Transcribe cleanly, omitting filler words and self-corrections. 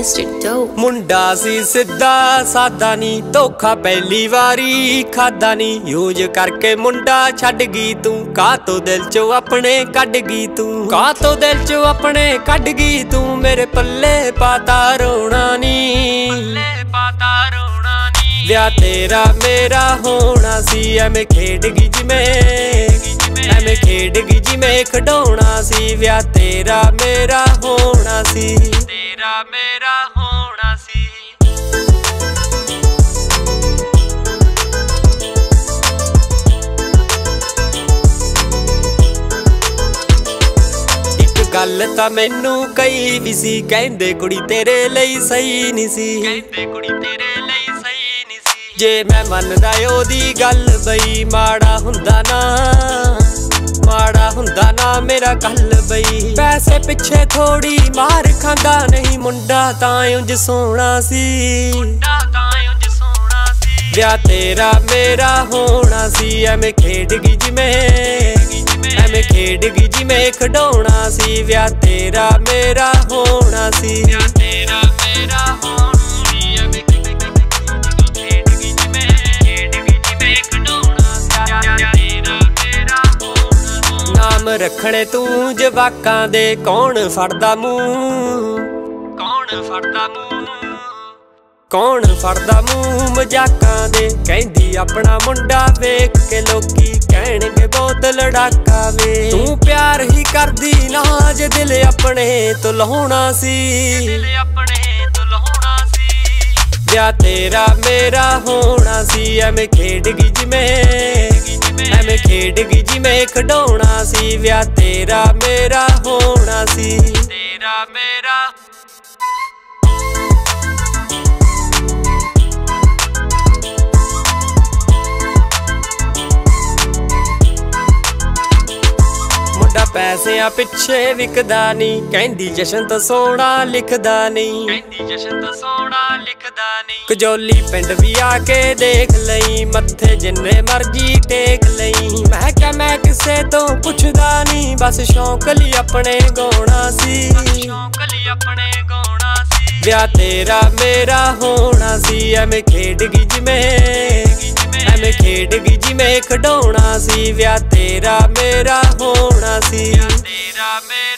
Mr. Dope। मुंडा सी सिद्धा सादा नी, धोखा पहली वारी खादा नी। यूज करके मुंडा छड्ड गई तू, का तो दिल चो अपने कड्ड गई तू, का तो दिल चो अपने कड्ड गई तू। मेरे पल्ले पाता रोना नी, व्याह तेरा मेरा होना सी। एवें खेड गई जिमें, एवें खेड गई जिमें खडौना सी। व्याह तेरा मेरा होना सी, तेरा मेरा होना सी। एक गल तां मैनू कई भी सी, कहंदे कुड़ी तेरे लई सही नहीं सी, कहंदे कुड़ी तेरे लई सही नहीं सी। जे मैं मनदा ओदी गल बई, माड़ा हुंदा ना, माड़ा हुंदा ना मेरा कल बई। पैसे पिछे थोड़ी मार खांदा नहीं, मुंडा तां उंज सोहना सी, मुंडा तां उंज सोहना सी। व्याह तेरा मेरा होना सी। एवें खेड गई जिमें, एवें खेड गई जिमें खडौना सी। व्याह तेरा मेरा होना सी, व्याह तेरा मेरा होना सी। एवें खेड गई जिमें, खेड गई जिमें खडौना सी। व्याह तेरा मेरा होना सी। नाम रखणे तू जवाकां दे, कौन फड़दा मूंह, कौन फड़दा मूंह, कौन फड़दा मूंह मजाकां दे। कहंदी अपना मुंडा वेख के लोकी कहणगे बहुत लड़ाका वे। तू प्यार ही करदी ना, जे दिल अपने तो लहोना सी, दिल अपने तो लहोना सी। व्याह तेरा मेरा होना सी। एवें खेड गई जिमें, एवें खेड गई जिमें खडौना सी। व्याह तेरा मेरा होना सी, तेरा मेरा। पैसिਆਂ पिछे विकदा नहीं, कहंदी जशन तो सोहना लिखदा नहीं, कहंदी जशन तो सोहना लिखदा नहीं। कजौली पिंड भी आके देख लई, मत्थे जिन्ने मर्जी टेक लई। मैं क्या मैं किसे तो पुछदा नहीं, बस शौक लई अपने गौना सी, शौक लई अपने गौना सी। व्याह तेरा मेरा होना सी। एवें खेड गई जिमें, एवें खेड गई जिमें खडौना सी। व्याह तेरा मेरा होना सी, तेरा मेरा।